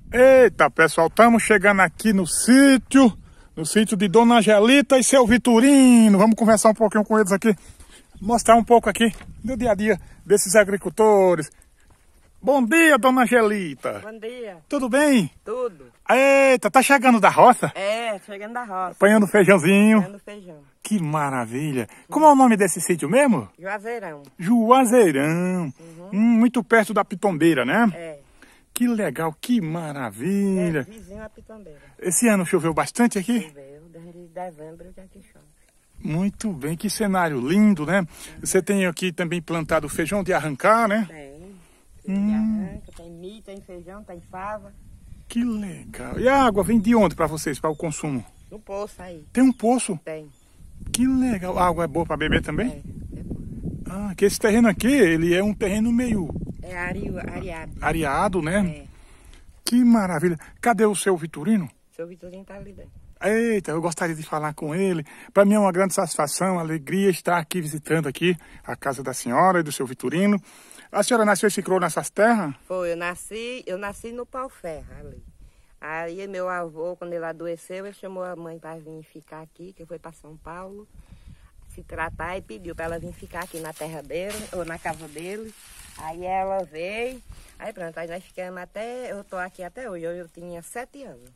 Eita, pessoal, estamos chegando aqui no sítio de Dona Angelita e seu Vitorino. Vamos conversar um pouquinho com eles aqui, mostrar um pouco aqui do dia a dia desses agricultores. Bom dia, Dona Angelita. Bom dia. Tudo bem? Tudo. Eita, tá chegando da roça? É, chegando da roça. Apanhando feijãozinho. Apanhando feijão. Que maravilha. Como é o nome desse sítio mesmo? Juazeirão. Juazeirão. Muito perto da Pitombeira, né? É. Que legal, que maravilha. Vizinho a Pitombeira. Esse ano choveu bastante aqui? Choveu, desde dezembro que aqui chove. Muito bem, que cenário lindo, né? Você tem aqui também plantado feijão de arrancar, né? Tem. Tem arranca, tem milho, tem feijão, tem fava. Que legal. E a água vem de onde para vocês, para o consumo? No poço aí. Tem um poço? Tem. Que legal. A água é boa para beber também? É bom. Ah, que esse terreno aqui, ele é um terreno meio É areado. areado, né? É. Que maravilha. Cadê o seu Vitorino? Seu Vitorino tá ali dentro. Eita, eu gostaria de falar com ele. Para mim é uma grande satisfação, uma alegria estar aqui visitando aqui a casa da senhora e do seu Vitorino. A senhora nasceu e se criou nessas terras? Foi, eu nasci no pau-ferro ali. Aí meu avô, quando ele adoeceu, ele chamou a mãe para vir ficar aqui, que foi para São Paulo, se tratar e pediu para ela vir ficar aqui na terra dele, ou na casa dele. Aí ela veio, aí pronto, aí nós ficamos até, eu tô aqui até hoje, eu tinha 7 anos.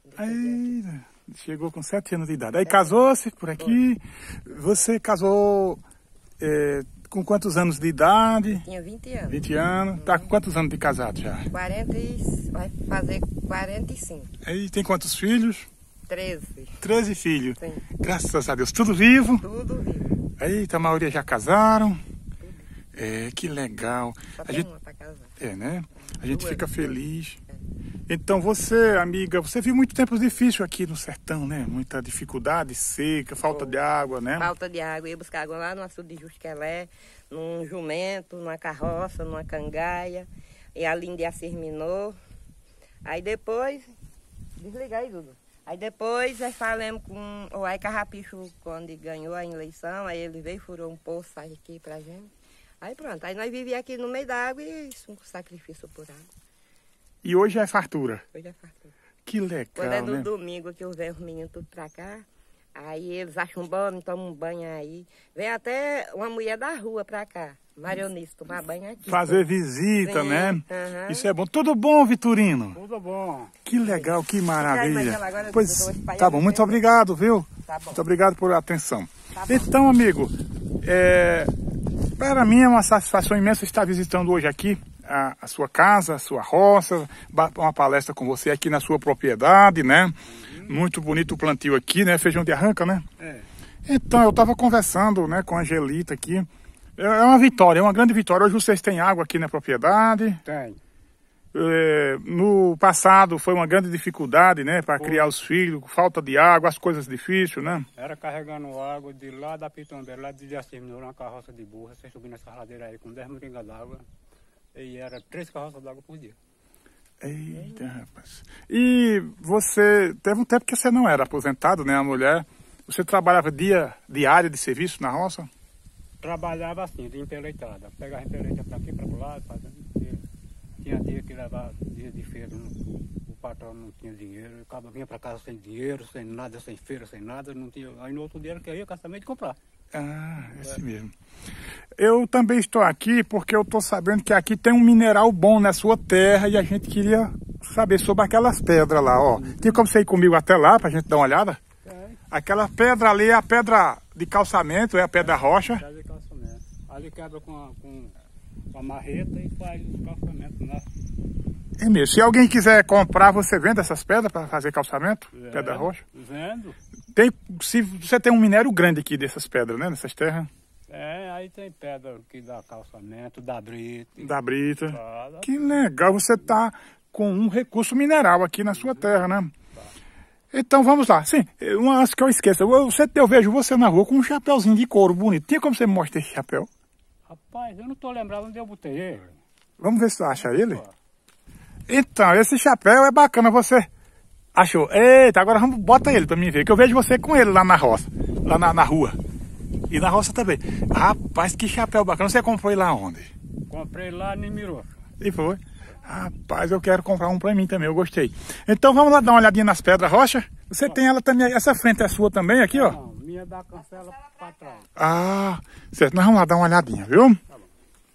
Aí, chegou com 7 anos de idade. Aí casou-se por aqui. Você casou com quantos anos de idade? Tinha 20 anos. 20 anos. Tá com quantos anos de casado já? Vai fazer 45. Aí tem quantos filhos? 13. 13 filhos. Sim. Graças a Deus. Tudo vivo? Tudo vivo. Eita, a maioria já casaram. É, que legal. Só A tem gente, uma para casar. né? A gente fica feliz. É. Então você, amiga, você viu muito tempos difíceis aqui no sertão, né? Muita dificuldade, seca, falta de água, né? Falta de água. Eu ia buscar água lá no açude de Jusquelé, num jumento, numa carroça, numa cangaia. E a Lindia Cirminou. Aí depois... Desliga aí, Dudu. Aí depois nós falamos com o Ai Carrapicho, quando ganhou a eleição. Aí ele veio, furou um poço aqui pra gente. Aí pronto. Aí nós vivíamos aqui no meio da água e isso, um sacrifício por água. E hoje é fartura. Hoje é fartura. Que legal, Quando é no né? domingo que eu vejo os meninos tudo pra cá, aí eles acham bom, tomam um banho aí. Vem até uma mulher da rua pra cá, Marionista, tomar banho aqui. Fazer visita, Sim, né? aham. Isso é bom. Tudo bom, Vitorino? Tudo bom. Que legal, que maravilha. Mas agora Pois, eu vou espalhar tá bom. meu Muito tempo. obrigado, viu? Tá bom. Muito obrigado por atenção. Tá bom. Então, amigo, para mim é uma satisfação imensa estar visitando hoje aqui a sua casa, a sua roça, uma palestra com você aqui na sua propriedade, né? Muito bonito o plantio aqui, né? Feijão de arranca, né? É. Então, eu estava conversando, né, com a Angelita aqui. É uma vitória, é uma grande vitória. Hoje vocês têm água aqui na propriedade. Tem. No passado foi uma grande dificuldade, né, para criar os filhos, falta de água, as coisas difíceis, né? Era carregando água de lá da Pitombeira, lá de Diacirminou, numa carroça de burra. Você subindo essa ladeira aí com 10 moringas d'água. E era 3 carroças d'água por dia. Eita, rapaz. E você, teve um tempo que você não era aposentado, né, a mulher. Você trabalhava diária de serviço na roça? Trabalhava assim, de empeleitada. Pegava empeleita para aqui, para lá, fazendo. Tinha dia que levava dia de feira, o patrão não tinha dinheiro. O cabo vinha para casa sem dinheiro, sem nada, sem feira, sem nada. Não tinha. Aí no outro dia ele queria caçamento de comprar. Ah, esse mesmo. Eu também estou aqui porque eu estou sabendo que aqui tem um mineral bom na sua terra e a gente queria saber sobre aquelas pedras lá, ó. Tem como você ir comigo até lá para a gente dar uma olhada? Aquela pedra ali é a pedra de calçamento, é a pedra rocha. Pedra de calçamento. Ali quebra com a marreta e faz os calçamentos lá. É mesmo. Se alguém quiser comprar, você vende essas pedras para fazer calçamento? Pedra rocha? Vendo. Se você tem um minério grande aqui dessas pedras, né? Nessas terras. Aí tem pedra que dá calçamento, dá brita. Da brita. Dá. Que legal, você tá com um recurso mineral aqui na sua terra, né? Então vamos lá. Sim, antes que eu esqueça, eu vejo você na rua com um chapéuzinho de couro bonito. Tinha como você me mostrar esse chapéu? Rapaz, eu não tô lembrado onde eu botei ele. Vamos ver se você acha ele. Então, esse chapéu é bacana, você achou? Eita, agora bota ele pra mim ver, que eu vejo você com ele lá na roça, lá na rua. E na roça também. Rapaz, que chapéu bacana. Você comprou ele lá onde? Comprei lá em Mirofa. E foi? Rapaz, eu quero comprar um pra mim também, eu gostei. Então vamos lá dar uma olhadinha nas pedras rocha. Você tem ela também, essa frente é sua também aqui, ó? Não, minha da cancela pra trás. Ah, certo, nós vamos lá dar uma olhadinha, viu? Tá bom.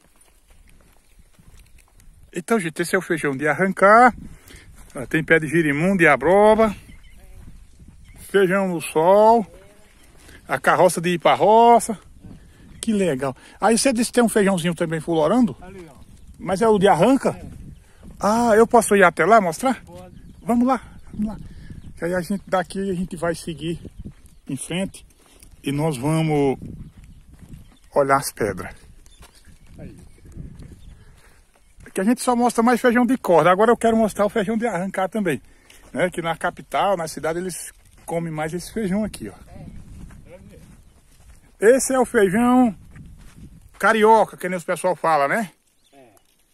Então, gente, esse é o feijão de arrancar. Tem pé de girimum, de abroba. Feijão no sol. A carroça de ir pra roça. Que legal. Aí você disse que tem um feijãozinho também florando? Ali, ó. Mas é o de arranca? Ah, eu posso ir até lá mostrar? Pode. Vamos lá, vamos lá. Que aí a gente daqui a gente vai seguir em frente e nós vamos olhar as pedras. Aí. Que a gente só mostra mais feijão de corda. Agora eu quero mostrar o feijão de arrancar também. Né? Que na capital, na cidade, eles comem mais esse feijão aqui, ó. Esse é o feijão carioca, que nem os pessoal fala, né? É.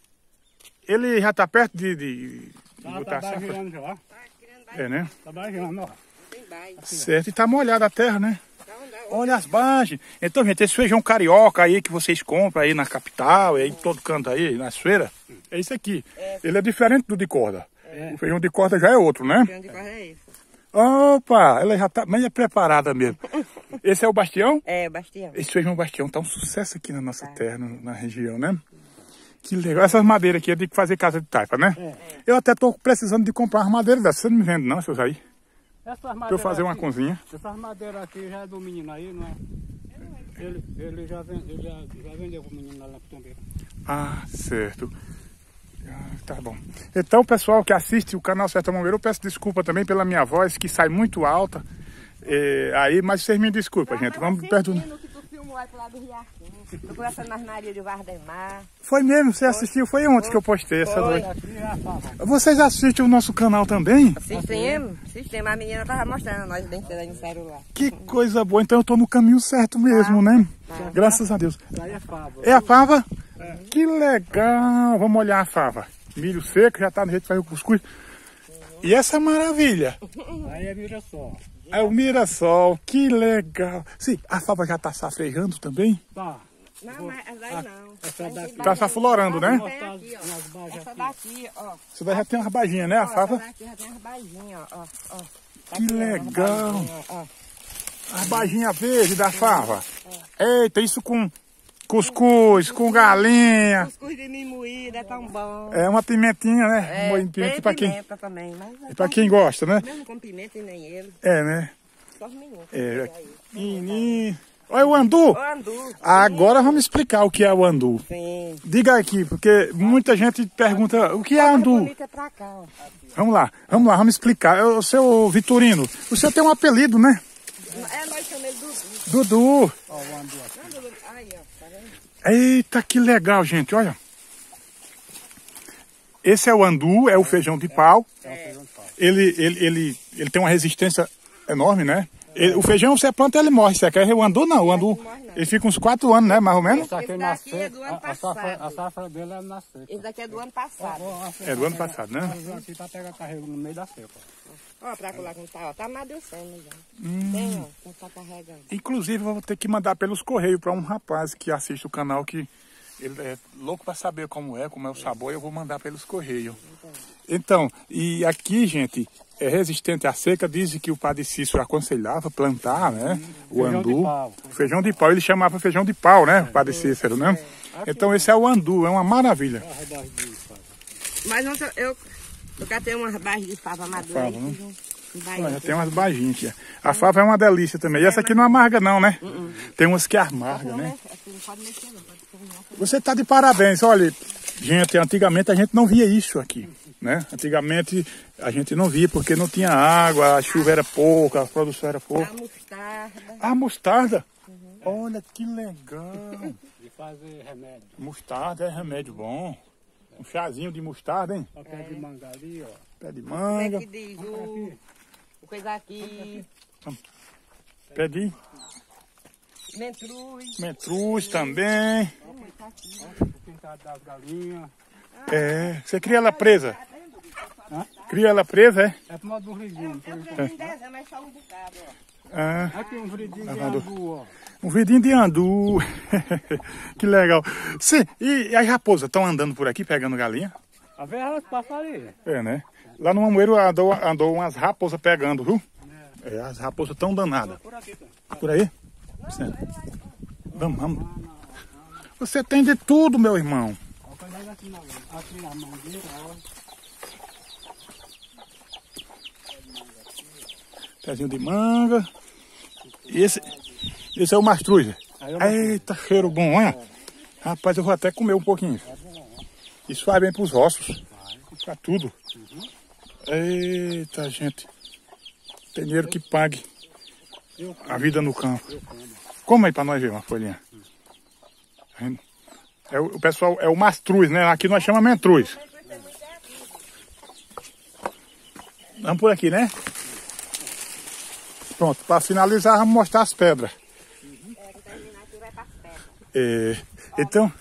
Ele já tá perto de botar a Tá safra. baixando já. Tá criando baixo, É, né? Tá baixando, ó. tem baixo. Certo, e tá molhada a terra, né? Então, Olha as bagens. Então, gente, esse feijão carioca aí que vocês compram aí na capital, aí em todo canto aí, nas feiras, é isso aqui. Ele é diferente do de corda. O feijão de corda já é outro, né? de corda é isso. Opa, ela já tá bem preparada mesmo. Esse é o bastião? É, Bastião. Esse feijão bastião tá um sucesso aqui na nossa terra, na região, né? Que legal. Essas madeiras aqui é de fazer casa de taipa, né? Eu até tô precisando de comprar umas madeiras dessas. Você não me vende não, seus aí? Essas Pra eu madeiras fazer uma aqui, cozinha. Essas madeiras aqui já é do menino aí, não é? Ele já vendeu pro menino lá na pitombeira. Ah, certo. Ah, tá bom. Então, pessoal que assiste o canal Sertão Bombeiro, eu peço desculpa também pela minha voz, que sai muito alta. Aí, mas vocês me desculpem, gente. Vamos perto. Que tu filmou aí pro lado do Riachinho. Tu conhece nas Maria de Vardemar. Foi mesmo, você assistiu? Foi ontem que eu postei essa Foi. noite. Aqui é a fava. Vocês assistem o nosso canal também? Assistimos. A menina tava mostrando nós bem cedo aí no celular. Que coisa boa. Então eu tô no caminho certo mesmo, né? Graças a Deus. Aí é fava. É a fava? Que legal. Vamos olhar a fava. Milho seco, já tá no jeito de fazer o cuscuz. E essa maravilha? Aí é Mirassol. É o Mirassol. Que legal. Sim, a fava já tá safrejando também? Tá. Não, mas essa daí não. Essa daqui. Tá se aflorando, né? Tem aqui, ó. Umas bajas Essa aqui. daqui, ó. Isso daí já tem umas baginhas, né? A Essa fava. daqui já tem umas baginhas, ó. Tá Que aqui, ó, umas legal. baginhas, ó. A baginha verde da fava. Eita, isso com cuscuz, com galinha. Cuscuz de milho moído é tão bom. É uma pimentinha, né? Uma tem pimenta pra quem, pimenta também, mas pra quem gosta, né? mesmo com pimenta e nem ele. É, né? Só os meninos. É. Menino. Olha o andu. Ô, andu. Agora vamos explicar o que é o andu. Sim. Diga aqui, porque muita gente pergunta o que é andu. Bonita é pra cá, ó. Vamos lá, vamos explicar. O seu Vitorino, o senhor tem um apelido, né? É, nós chamamos Dudu. Dudu. Ó, o andu aqui. Não, Dudu. Aí, ó, tá vendo? Eita, que legal, gente, olha. Esse é o andu, é o feijão de pau. Ele tem uma resistência enorme, né? O feijão, você planta, ele morre. Você quer o andu? Não, o andu, ele fica uns 4 anos, né, mais ou menos. Esse aqui Esse na daqui é do ano seca. A passado. safra dele é na seca. Esse daqui é do ano passado. É do ano passado, né? Aqui pra pegar carrego no meio da seca. Ó, pra colar com tá, ó. Tá amadurecendo já. Tem, ó. Não tá carregando. Inclusive, eu vou ter que mandar pelos correios para um rapaz que assiste o canal, que ele é louco para saber como é o sabor, eu vou mandar pelos correios. Então, e aqui, gente, é resistente à seca, dizem que o padre Cícero aconselhava plantar, né? O Feijão andu. de pau. Feijão de pau, ele chamava feijão de pau, né? O padre Cícero, né? Então esse é o andu, é uma maravilha. Mas ontem eu catei umas barras de fava madura Fava, aí. né? fiz um Olha, bainho. tem umas baginhas aqui. A fava é uma delícia também. E essa aqui não amarga não, né? Tem umas que amarga, Não, né? mexe, não pode mexer não, pode cozinhar. Você está de parabéns. Olha, gente, antigamente a gente não via isso aqui, né? Antigamente a gente não via porque não tinha água, a chuva era pouca, a produção era pouca. A mostarda. A mostarda? Olha que legal. De fazer remédio. Mostarda é remédio bom. Um chazinho de mostarda, hein? Só pé de manga ali, ó. Pé de Como é manga, que diz? O coisa aqui. pé de Mentruz. metruz também. O pintado das galinhas. É, você cria ela presa? Hã? Cria ela presa, é? É pro modo do ridinho. Eu preciso em dezembro, mas só um bocado, ó. Ah, Aqui um ridinho de andu, ó. um vidinho de andu. Que legal. Sim, e as raposas estão andando por aqui pegando galinha? A vezes elas passam ali. É, né? Lá no Mamoeiro andou umas raposas pegando, viu? É, as raposas tão danadas. Por aqui, tá? Por aí? Sim. Vamos. Você tem de tudo, meu irmão. Aqui na mangueira, ó. Pezinho de manga. E esse é o mastruz. Eita, cheiro bom, olha. Rapaz, eu vou até comer um pouquinho. Isso faz bem pros ossos. Pra tudo. Eita, gente. Tem dinheiro que pague a vida no campo. Como aí pra nós ver uma folhinha? O pessoal é o mastruz, né? Aqui nós chamamos mentruz. Vamos por aqui, né? Pronto, para finalizar, vamos mostrar as pedras. Então.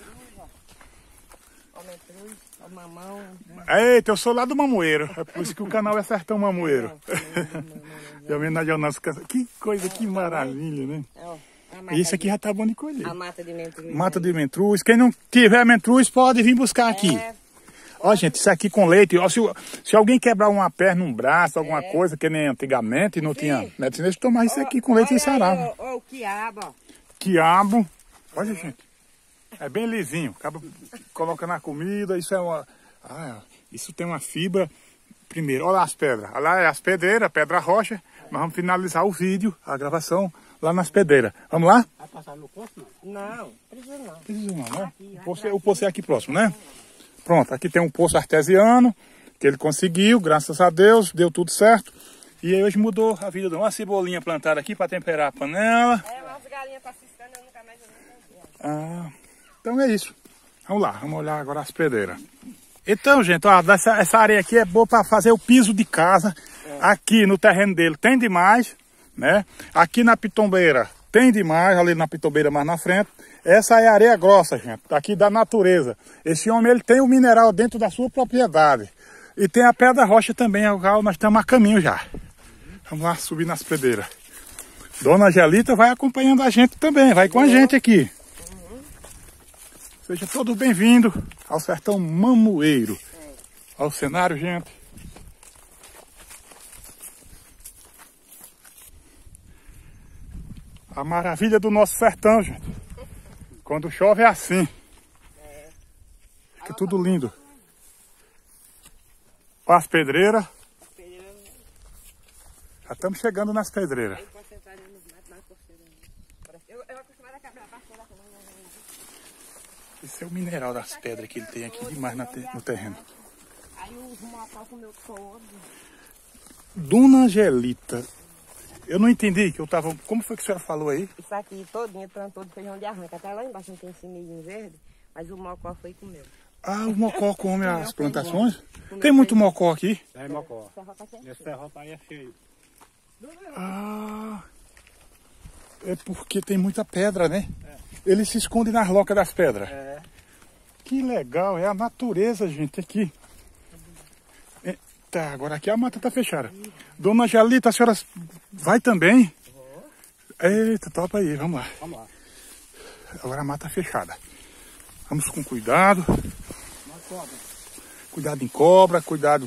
Eita, eu sou lá do Mamoeiro. É por isso que o canal é Sertão Mamoeiro. De homenagem ao nosso canal. Que coisa, que maravilha, né? Isso aqui já tá bom de colher. A mata de mentruz. Mata de mentruz. Quem não tiver mentruz pode vir buscar aqui. Ó, gente, isso aqui com leite. Ó, se alguém quebrar uma perna, um braço, alguma coisa, que nem antigamente, não tinha medicina, eles tomavam isso aqui com leite e sarava. Ó, o quiabo, ó. Quiabo. Olha, gente. É bem lisinho. Acaba coloca na comida. Isso é uma. Isso tem uma fibra. Primeiro, olha lá as pedras. Olha lá é as pedreiras, pedra rocha. Nós vamos finalizar o vídeo, a gravação, lá nas pedreiras. Vamos lá? Vai passar no poço, não? Não, precisa não. Precisa não, né? O poço é aqui próximo, né? Pronto, aqui tem um poço artesiano, que ele conseguiu, graças a Deus, deu tudo certo. E aí hoje mudou a vida. Uma cebolinha plantada aqui para temperar a panela. Umas galinhas tá ciscando, eu nunca mais vi. Então é isso. Vamos lá, vamos olhar agora as pedreiras. Então, gente, ó, essa areia aqui é boa para fazer o piso de casa. Aqui no terreno dele tem demais, né? Aqui na pitombeira tem demais, ali na pitombeira mais na frente. Essa é areia grossa, gente, aqui da natureza. Esse homem, ele tem o mineral dentro da sua propriedade. E tem a pedra rocha também, ao qual nós estamos a caminho já. Vamos lá, subir nas pedreiras. Dona Angelita vai acompanhando a gente também, vai com a gente aqui. Seja todos bem-vindos ao Sertão Mamoeiro. Olha o cenário, gente. A maravilha do nosso sertão, gente. Quando chove é assim. Fica tudo lindo. Olha as pedreiras. Já estamos chegando nas pedreiras. Esse é o mineral das pedras que ele tem aqui demais no terreno. Aí os mocó comeu todo. Dona Angelita, eu não entendi que eu tava. Como foi que a senhora falou aí? Isso aqui todinho plantou de feijão de arranca. Até lá embaixo não tem semilhinho verde, mas o mocó foi e comeu. Ah, o mocó come as plantações? Tem muito mocó aqui? É mocó. Esse serrote aí é cheio. Ah, é porque tem muita pedra, né? Ele se esconde nas locas das pedras. Que legal, é a natureza, gente, aqui. Tá, agora aqui a mata tá fechada. Dona Angelita, a senhora vai também? Eita, topa aí, vamos lá. Vamos lá. Agora a mata fechada. Vamos com cuidado. Cuidado em cobra, cuidado.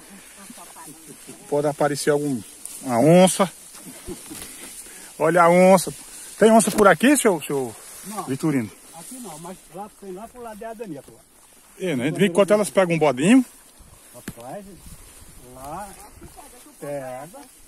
Pode aparecer uma onça. Olha a onça. Tem onça por aqui, seu Vitorino? Aqui não, mas lá tem lá pro lado de Adania. É, né? De vez em quando elas pegam um bodinho. Rapaz, lá pega.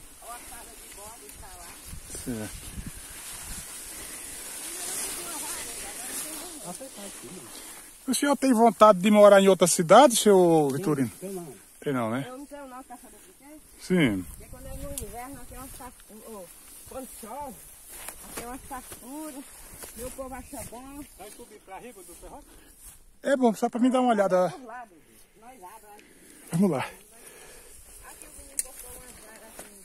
O senhor tem vontade de morar em outra cidade, seu Vitorino? Tem não, né? Eu não tenho não, quer saber por quê? Sim. Porque quando é no inverno, aqui é uma fartura. Quando chove, aqui é uma fartura. Meu povo acha bom. Vai subir pra riba do serrote? É bom, só pra mim dar uma olhada. Por lá, nós abra. Vamos lá. Aqui o menino cortou umas varas assim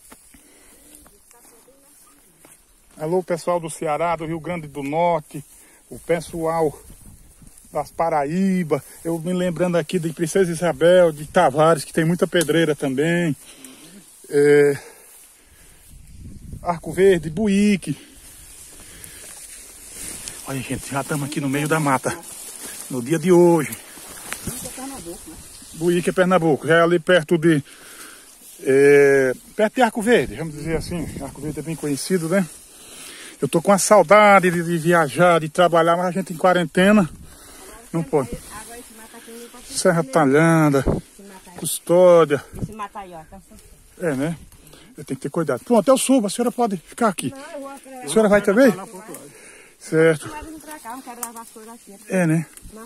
um dia. Alô, pessoal do Ceará, do Rio Grande do Norte, o pessoal das Paraíba, eu me lembrando aqui de Princesa Isabel, de Tavares, que tem muita pedreira também, Arco Verde, Buíque. Olha, gente, já estamos aqui no meio da mata, no dia de hoje. Buíque, Pernambuco. Já é ali perto de Arco Verde, vamos dizer assim. Arco Verde é bem conhecido, né? Eu tô com a saudade de viajar, de trabalhar, mas a gente em quarentena não pode. Serra Talhada, Custódia. Esse mata aí, ó. É, né? Eu tenho que ter cuidado. Pronto, eu subo, a senhora pode ficar aqui. A senhora vai também? Certo. É, né?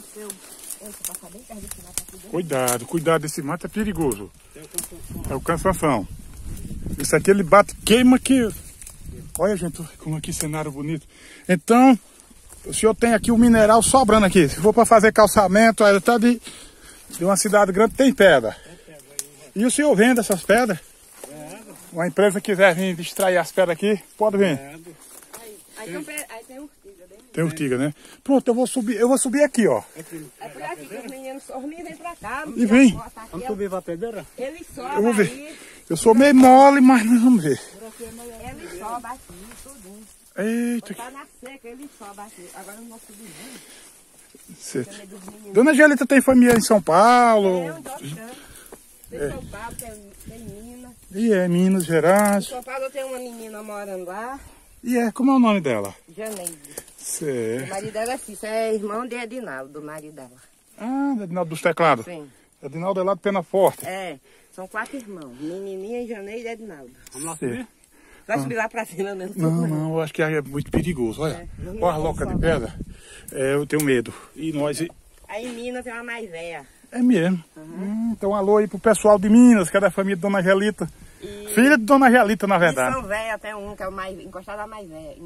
Cuidado, cuidado, esse mato é perigoso. É o cansanção. Isso aqui ele bate, queima que... Olha, gente, como aqui cenário bonito. Então, o senhor tem aqui o mineral sobrando aqui. Se for para fazer calçamento, aí tá de uma cidade grande, tem pedra. E o senhor vende essas pedras? Uma empresa quiser vir extrair as pedras aqui, pode vir. Aí tem urtiga, né? Tem urtiga, né? Pronto, eu vou subir aqui, ó. É por aqui que os meninos vêm pra cá. E vem. Vamos subir pra pedreira? Ele sobe Eu vou ver. aí. Eu sou meio mole, mas nós vamos ver. Ele sobe aqui, tudinho. Eita. Tá na seca, ele sobe aqui. Agora não vou subir não. Certo. Dona Angelita tem família em São Paulo? Tem São Paulo, tem Minas. E é, Minas Gerais. Em São Paulo tem uma menina morando lá. E é, como é o nome dela? Janeide. O Certo. marido dela é Cícero, é irmão de Edinaldo, do marido dela. Ah, Edinaldo dos Teclados. Sim. Edinaldo é lá do Pena Forte. É, são 4 irmãos. Menininha, Janeide e Edinaldo. Vamos lá subir? Vai subir lá pra cima mesmo. Não, eu acho que aí é muito perigoso. Olha, olha a loca de pedra. É, eu tenho medo. E nós... Aí em Minas tem uma mais velha. É mesmo. Então, alô aí pro pessoal de Minas, que é da família de Dona Angelita. Filha de Dona Angelita, na E verdade. são velhas, até um que é o mais... encostado a mais velha.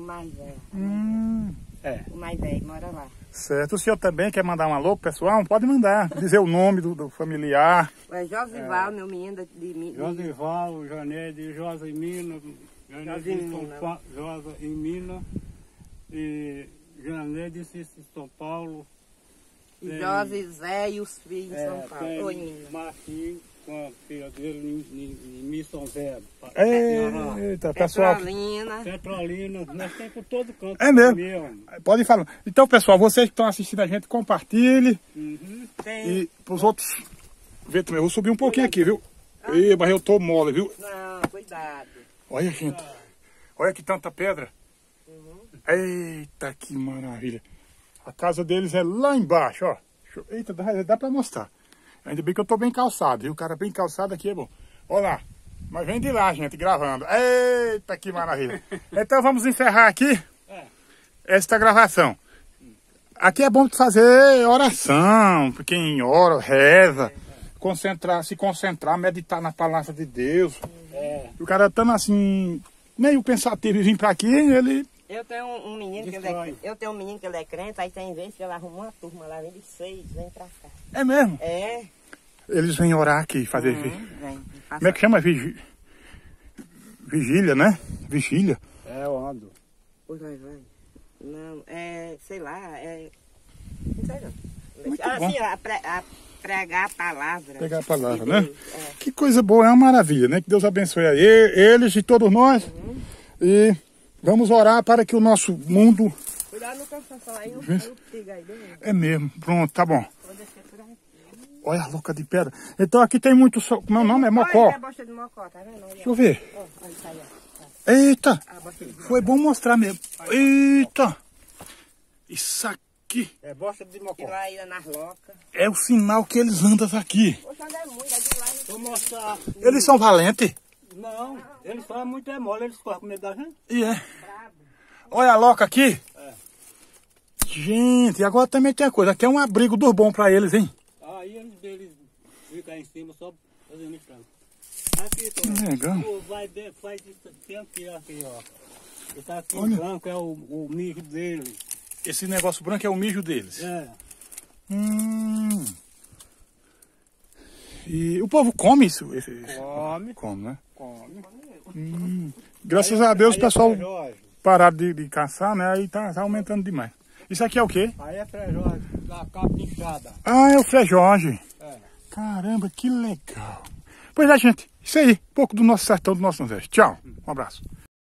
É. O mais velho, mora lá. Certo. O senhor também quer mandar um alô pro pessoal? Pode mandar. Dizer o nome do familiar. É Josival, meu menino de Minas. Josival, Janeide, Josa em Minas, Janeide em Minas, e Janeide em São Paulo. E José Zé e os filhos em São Paulo. Tem Ou em Minas. Marquinhos com a filha dele em Missão Zé. Eita, pessoal. Petrolina, nós temos por todo canto. É mesmo. Pode falar. Então, pessoal, vocês que estão assistindo a gente, compartilhe. E pros outros... Vê também, eu vou subir um pouquinho aqui, viu? Ih, mas eu tô mole, viu? Não, cuidado. Olha, gente. Olha que tanta pedra. Eita, que maravilha. A casa deles é lá embaixo, ó. Eita, dá pra mostrar. Ainda bem que eu tô bem calçado, viu? O cara bem calçado aqui é bom. Olha lá. Mas vem de lá, gente, gravando. Eita, que maravilha. Então vamos encerrar aqui esta gravação. Aqui é bom fazer oração, pra quem ora, reza, se concentrar, meditar na palavra de Deus. O cara estando assim, meio pensativo e vir pra aqui, ele... Eu tenho um menino que ele é crente, aí tem vezes que ele arruma uma turma lá, vem de 6, vem pra cá. É mesmo? É. Eles vêm orar aqui, fazer... Vem. Como é que chama? Vigília, né? Vigília. É, eu ando. Pois vai. Não, sei lá, não sei não. Muito assim, a pregar a palavra. Pregar a palavra, de né? Deus, Que coisa boa, é uma maravilha, né? Que Deus abençoe aí eles e todos nós. E vamos orar para que o nosso mundo... Cuidado no cansação aí, eu sigo aí dentro. É mesmo, pronto, tá bom. Vou descer por aí. Olha a louca de pedra. Então aqui tem muito... Meu nome é Mocó. Olha a bosta de Mocó, tá vendo? Deixa eu ver. Olha isso aí, ó. Eita, A bosta de Mocó. foi bom mostrar mesmo. Eita, isso aqui É bosta de mocó. E lá ia nas locas. é o sinal que eles andam aqui. Poxa, anda muito, é de lá. Vou mostrar. Eles são valentes. Não, eles são muito mole, eles correm com medo da gente. E é. Olha a loca aqui. Gente, agora também tem a coisa. Aqui é um abrigo dos bons pra eles, hein? Aí eles ficam em cima só fazendo frango. Aqui, Que legal. faz isso, tem aqui, ó. Esse tá aqui Olha. branco é o mijo deles. Esse negócio branco é o mijo deles. É. E o povo come isso? Come. Come, né? Come. Graças a Deus o pessoal Jorge. pararam de caçar, né? Aí tá aumentando demais. Isso aqui é o quê? Aí é Jorge, da capa inchada. Ah, é o Frei Jorge. É. Caramba, que legal. Pois é, gente. Isso aí. Um pouco do nosso sertão, do nosso Nordeste. Tchau. Um abraço.